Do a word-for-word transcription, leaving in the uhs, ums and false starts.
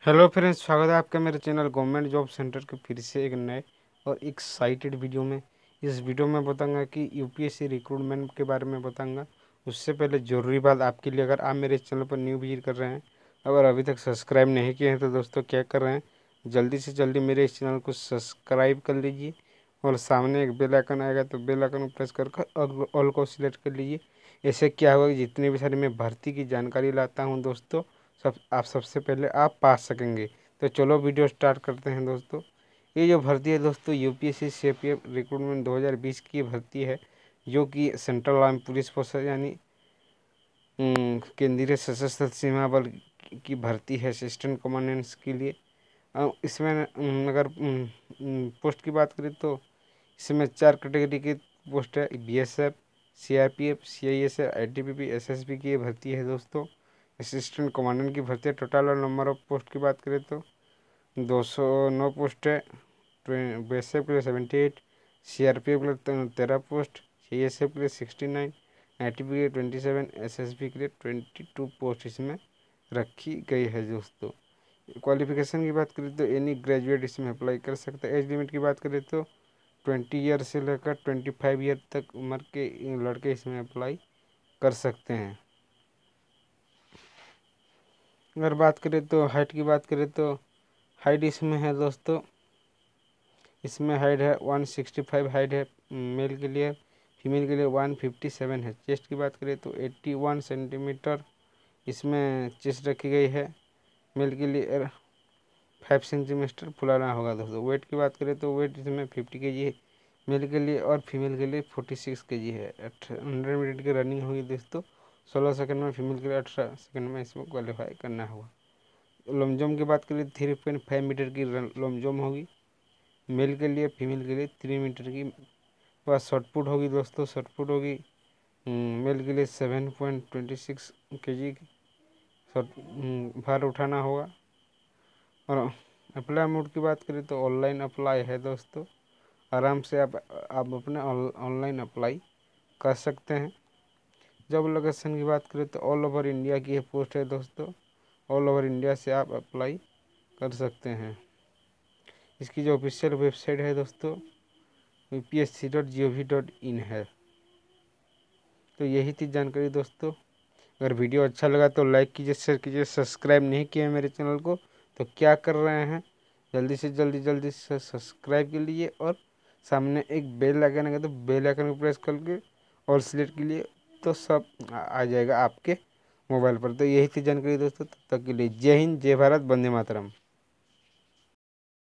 Hello friends, स्वागत है आपका मेरे चैनल गवर्नमेंट जॉब सेंटर के फिर से एक नए और एक्साइटेड वीडियो में। इस वीडियो में बताऊंगा कि यूपीएससी रिक्रूटमेंट के बारे में बताऊंगा। उससे पहले ज़रूरी बात आपके लिए, अगर आप मेरे चैनल पर न्यू विजिट कर रहे हैं, अगर अभी तक सब्सक्राइब नहीं किए हैं तो दोस्तों क्या कर रहे हैं, जल्दी से जल्दी मेरे इस चैनल को सब्सक्राइब कर लीजिए और सामने एक बेल आइकन आएगा तो बेल आइकन को प्रेस कर ऑल को सिलेक्ट कर लीजिए। ऐसे क्या होगा कि जितनी भी सारी मैं भर्ती की जानकारी लाता हूँ दोस्तों, सब आप सबसे पहले आप पा सकेंगे। तो चलो वीडियो स्टार्ट करते हैं दोस्तों। ये जो भर्ती है दोस्तों, यूपीएससी सीपीएफ रिक्रूटमेंट दो हज़ार बीस की भर्ती है, जो कि सेंट्रल आर्म पुलिस फोर्स यानी हम्म, केंद्रीय सशस्त्र सीमा बल की भर्ती है असिस्टेंट कमांडेंट्स के लिए। अ, इसमें हम्म, अगर हम्म, हम्म, पोस्ट की बात करें तो इसमें चार कैटेगरी की पोस्ट है। BSF, CRPF, CISF, ITBP, SSB की ये भर्ती है दोस्तों। असिस्टेंट कमांडेंट की भर्ती है। टोटल नंबर ऑफ पोस्ट की बात करें तो दो सौ नौ पोस्ट है। बीएसएफ के लिए सेवेंटी एट, सीआरपीएफ के लिए तेरह पोस्ट, सीआईएसएफ के लिए सिक्सटी नाइन, आईटीबी के लिए ट्वेंटी सेवन, एसएसबी के लिए ट्वेंटी टू पोस्ट इसमें रखी गई है दोस्तों। क्वालिफिकेशन की बात करें तो एनी ग्रेजुएट इसमें अप्लाई कर सकता है। एज लिमिट की बात करें तो ट्वेंटी ईयर से लेकर ट्वेंटी फाइव ईयर तक उम्र के लड़के इसमें अप्लाई कर सकते हैं। अगर बात करें तो हाइट की बात करें तो हाइट इसमें है दोस्तों, इसमें हाइट है वन सिक्सटी फाइव हाइट है मेल के लिए। फीमेल के लिए वन फिफ्टी सेवन है। चेस्ट की बात करें तो एट्टी वन सेंटीमीटर इसमें चेस्ट रखी गई है। मेल के लिए फाइव सेंटीमीटर फुलाना होगा दोस्तों। वेट की बात करें तो वेट इसमें फिफ्टी के जी है मेल के लिए, और फीमेल के लिए फोर्टी सिक्स के जी है। हंड्रेड मिनट की रनिंग होगी दोस्तों। सोलह सेकंड में फीमेल के लिए, अठारह सेकंड में इसमें क्वालिफाई करना होगा। लॉन्ग जंप की बात करें थ्री पॉइंट फाइव मीटर की लॉन्ग जंप होगी मेल के लिए। फीमेल के लिए थ्री मीटर की वह शॉर्ट पुट होगी दोस्तों। शॉर्ट पुट होगी मेल के लिए सेवन पॉइंट ट्वेंटी सिक्स के जी शॉर्ट भार उठाना होगा। और अप्लाई मोड की बात करें तो ऑनलाइन अप्लाई है दोस्तों। आराम से आप आप अपने ऑनलाइन अप्लाई कर सकते हैं। जॉब लोकेशन की बात करें तो ऑल ओवर इंडिया की ये पोस्ट है दोस्तों। ऑल ओवर इंडिया से आप अप्लाई कर सकते हैं। इसकी जो ऑफिशियल वेबसाइट है दोस्तों U P S C dot G O V dot in है। तो यही थी जानकारी दोस्तों। अगर वीडियो अच्छा लगा तो लाइक कीजिए, शेयर कीजिए। सब्सक्राइब नहीं किए मेरे चैनल को तो क्या कर रहे हैं, जल्दी से जल्दी जल्दी से सब्सक्राइब के लिए, और सामने एक बेल आइकन है तो बेल आइकन को प्रेस करके और सिलेक्ट के लिए तो सब आ जाएगा आपके मोबाइल पर। तो यही थी जानकारी दोस्तों। तब तक के लिए जय हिंद, जय भारत, वंदे मातरम।